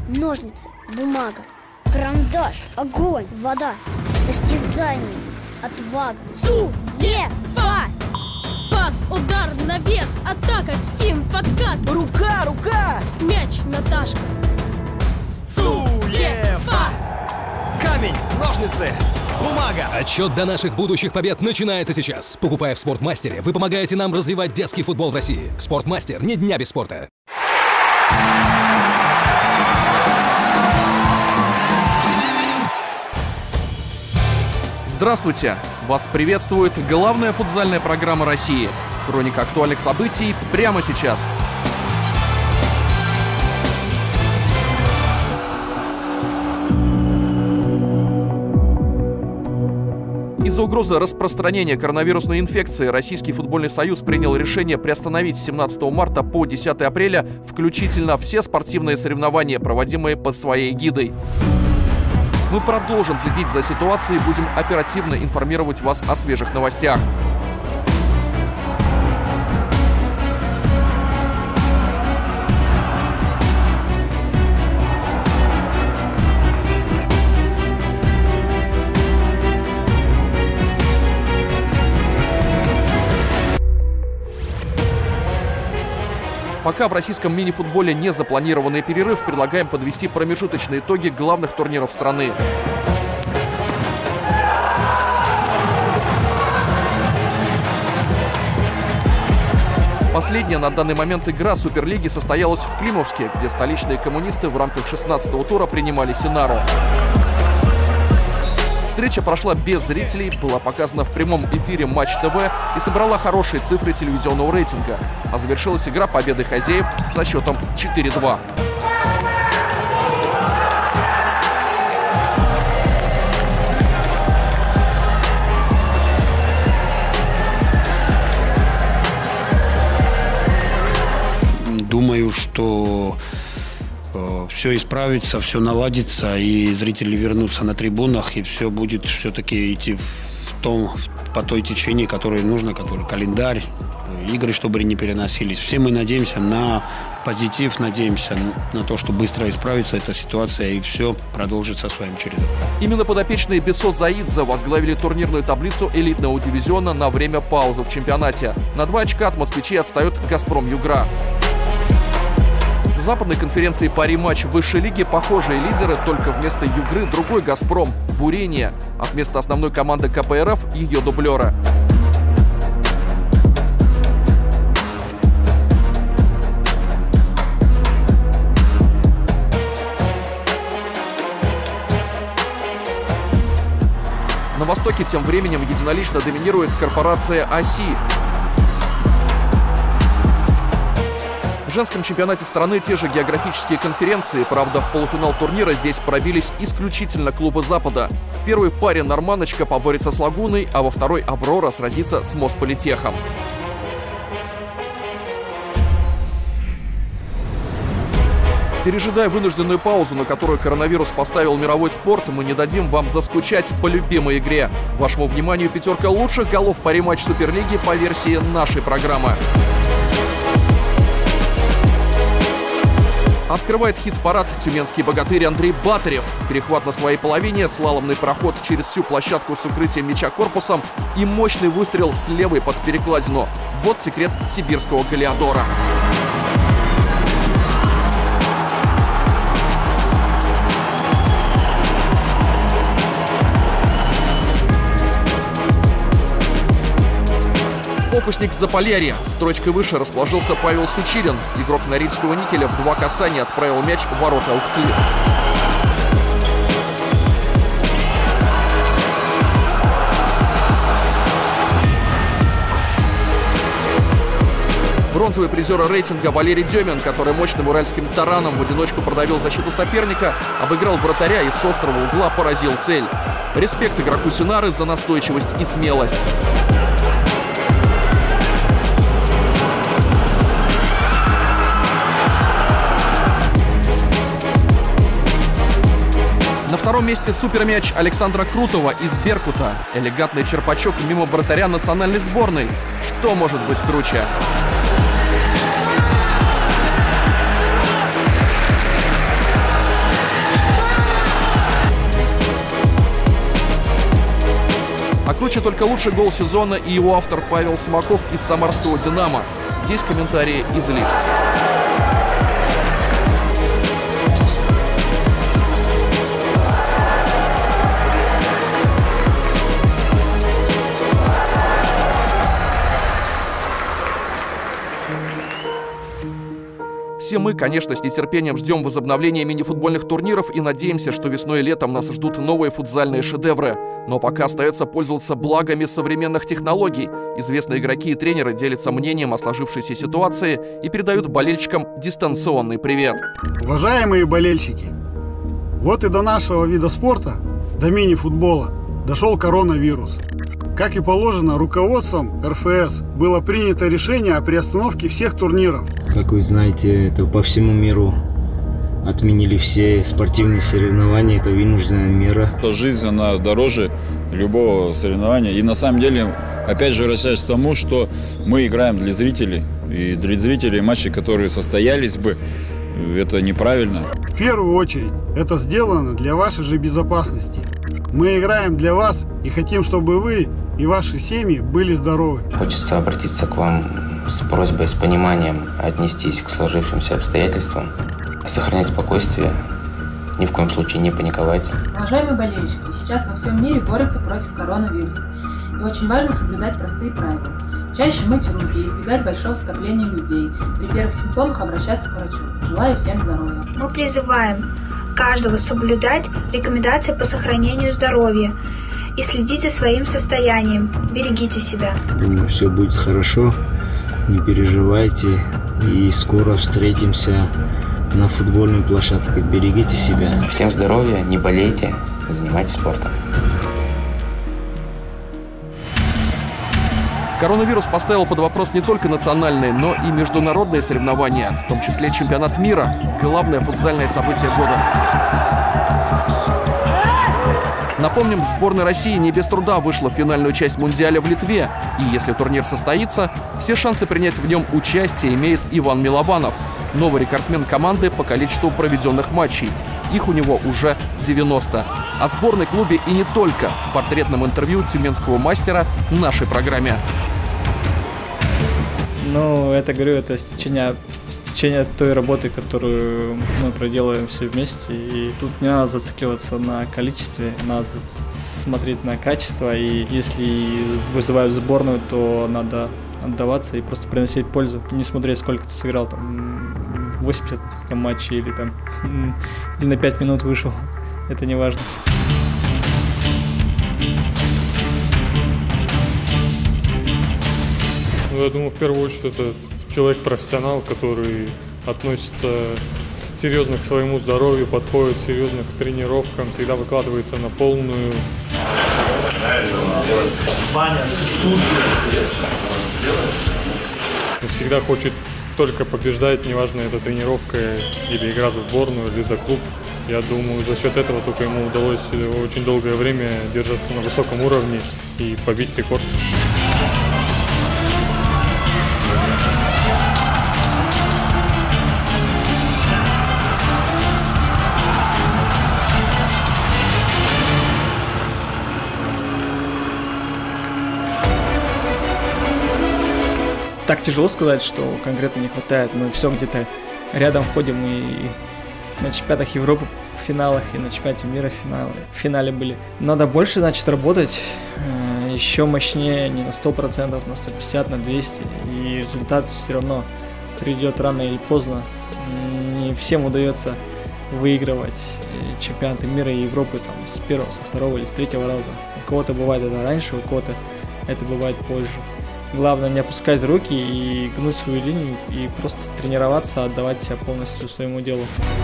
ножницы, бумага, карандаш, огонь, вода, состязание, отвага, Цуева! Пас, удар, навес, атака, финт, подкат. Рука! Мяч, Наташка. Цуева! Камень, ножницы, бумага. Отсчет до наших будущих побед начинается сейчас. Покупая в Спортмастере, вы помогаете нам развивать детский футбол в России. Спортмастер, ни дня без спорта. Здравствуйте! Вас приветствует главная футзальная программа России. Хроника актуальных событий прямо сейчас. Из-за угрозы распространения коронавирусной инфекции Российский футбольный союз принял решение приостановить с 17 марта по 10 апреля включительно все спортивные соревнования, проводимые под своей эгидой. Мы продолжим следить за ситуацией и будем оперативно информировать вас о свежих новостях. Пока в российском мини-футболе не запланированный перерыв, предлагаем подвести промежуточные итоги главных турниров страны. Последняя на данный момент игра Суперлиги состоялась в Климовске, где столичные коммунисты в рамках 16-го тура принимали Синару. Встреча прошла без зрителей, была показана в прямом эфире Матч ТВ и собрала хорошие цифры телевизионного рейтинга. А завершилась игра победой хозяев со счетом 4-2. Думаю, что все исправится, все наладится, и зрители вернутся на трибунах, и все будет все-таки идти по той течению, которое нужно, который календарь, игры, чтобы не переносились. Все мы надеемся на позитив, надеемся на то, что быстро исправится эта ситуация, и все продолжится своим чередом. Именно подопечные Бесо Заидзе возглавили турнирную таблицу элитного дивизиона на время паузы в чемпионате. На 2 очка от москвичей отстает «Газпром Югра». В западной конференции по рематч высшей лиги похожие лидеры, только вместо Югры другой «Газпром» – «Бурение», а вместо основной команды КПРФ – ее дублера. На Востоке тем временем единолично доминирует корпорация «Оси». В женском чемпионате страны те же географические конференции, правда, в полуфинал турнира здесь пробились исключительно клубы Запада. В первой паре «Норманочка» поборется с «Лагуной», а во второй «Аврора» сразится с Мосполитехом. Пережидая вынужденную паузу, на которую коронавирус поставил мировой спорт, мы не дадим вам заскучать по любимой игре. Вашему вниманию 5 лучших голов по рематч Суперлиги по версии нашей программы. Открывает хит-парад тюменский богатырь Андрей Батарев. Перехват на своей половине, слаломный проход через всю площадку с укрытием мяча корпусом и мощный выстрел с левой под перекладину. Вот секрет сибирского Галиадора. Фокусник Заполярья. Строчкой выше расположился Павел Сучилин. Игрок Норильского Никеля в 2 касания отправил мяч в ворота Ухты. Бронзовый призер рейтинга Валерий Демин, который мощным уральским тараном в одиночку продавил защиту соперника, обыграл вратаря и с острого угла поразил цель. Респект игроку Синары за настойчивость и смелость. На втором месте супермяч Александра Крутова из Беркута. Элегантный черпачок мимо вратаря национальной сборной. Что может быть круче? круче только лучший гол сезона и его автор Павел Смаков из самарского «Динамо». Здесь комментарии излишни. Все мы, конечно, с нетерпением ждем возобновления мини-футбольных турниров и надеемся, что весной и летом нас ждут новые футзальные шедевры. Но пока остается пользоваться благами современных технологий. Известные игроки и тренеры делятся мнением о сложившейся ситуации и передают болельщикам дистанционный привет. Уважаемые болельщики, вот и до нашего вида спорта, до мини-футбола, дошел коронавирус. Как и положено, руководством РФС было принято решение о приостановке всех турниров. Как вы знаете, это по всему миру отменили все спортивные соревнования, это вынужденная мера. Жизнь, она дороже любого соревнования. И на самом деле, опять же, возвращаясь к тому, что мы играем для зрителей. И для зрителей матчи, которые состоялись бы, это неправильно. В первую очередь, это сделано для вашей же безопасности. Мы играем для вас и хотим, чтобы вы и ваши семьи были здоровы. Хочется обратиться к вам с просьбой, с пониманием отнестись к сложившимся обстоятельствам, сохранять спокойствие, ни в коем случае не паниковать. Уважаемые болельщики, сейчас во всем мире борются против коронавируса. И очень важно соблюдать простые правила. Чаще мыть руки и избегать большого скопления людей. При первых симптомах обращаться к врачу. Желаю всем здоровья. Мы призываем каждого соблюдать рекомендации по сохранению здоровья и следить за своим состоянием. Берегите себя. Думаю, все будет хорошо, не переживайте, и скоро встретимся на футбольной площадке. Берегите себя. Всем здоровья, не болейте, занимайтесь спортом. Коронавирус поставил под вопрос не только национальные, но и международные соревнования, в том числе чемпионат мира, главное футзальное событие года. Напомним, сборная России не без труда вышла в финальную часть Мундиаля в Литве. И если турнир состоится, все шансы принять в нем участие имеет Иван Милованов, новый рекордсмен команды по количеству проведенных матчей. Их у него уже 90. О сборной клубе и не только в портретном интервью тюменского мастера в нашей программе. Ну, это, говорю, это стечение той работы, которую мы проделываем все вместе. И тут не надо зацикливаться на количестве, надо смотреть на качество. И если вызывают сборную, то надо отдаваться и просто приносить пользу. Не смотреть, сколько ты сыграл, там, 80 матчей или там или на 5 минут вышел. Это не важно. Я думаю, в первую очередь, это человек-профессионал, который относится серьезно к своему здоровью, подходит серьезно к тренировкам, всегда выкладывается на полную. Всегда хочет только побеждать, неважно, это тренировка или игра за сборную, или за клуб. Я думаю, за счет этого только ему удалось очень долгое время держаться на высоком уровне и побить рекорд. Так тяжело сказать, что конкретно не хватает. Мы все где-то рядом ходим и на чемпионатах Европы в финалах, и на чемпионате мира в финале были. Надо больше, значит, работать еще мощнее, не на 100%, на 150%, на 200%. И результат все равно придет рано или поздно. Не всем удается выигрывать чемпионаты мира и Европы там, с первого, со второго или с третьего раза. У кого-то бывает это раньше, у кого-то это бывает позже. Главное не опускать руки и гнуть свою линию и просто тренироваться, отдавать себя полностью своему делу.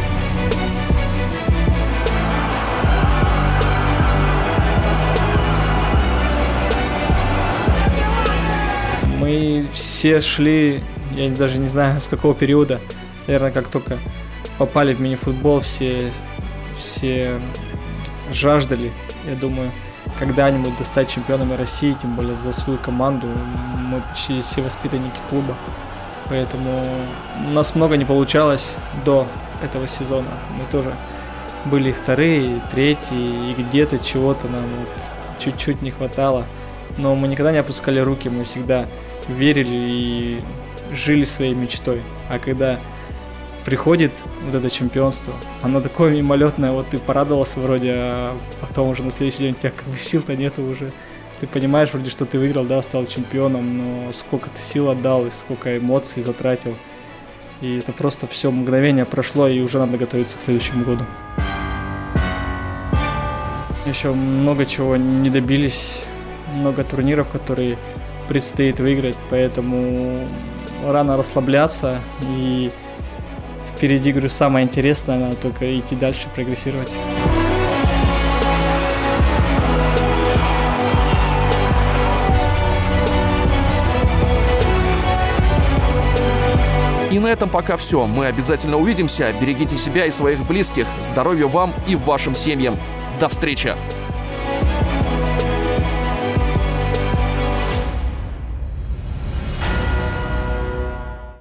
Мы все шли, я даже не знаю с какого периода, наверное, как только попали в мини-футбол, все жаждали, я думаю, когда-нибудь достать чемпионами России, тем более за свою команду. Мы почти все воспитанники клуба, поэтому у нас много не получалось до этого сезона. Мы тоже были вторые, третьи, и где-то чего-то нам вот чуть-чуть не хватало. но мы никогда не опускали руки, мы всегда верили и жили своей мечтой. А когда приходит вот это чемпионство, оно такое мимолетное, вот ты порадовался вроде, а потом уже на следующий день у тебя как бы сил-то нету уже. Ты понимаешь вроде, что ты выиграл, да, стал чемпионом, но сколько ты сил отдал и сколько эмоций затратил. И это просто все мгновение прошло, и уже надо готовиться к следующему году. Еще много чего не добились, много турниров, которые предстоит выиграть, поэтому рано расслабляться. И впереди, говорю, самое интересное, надо только идти дальше, прогрессировать. И на этом пока все. Мы обязательно увидимся. Берегите себя и своих близких. Здоровья вам и вашим семьям. До встречи!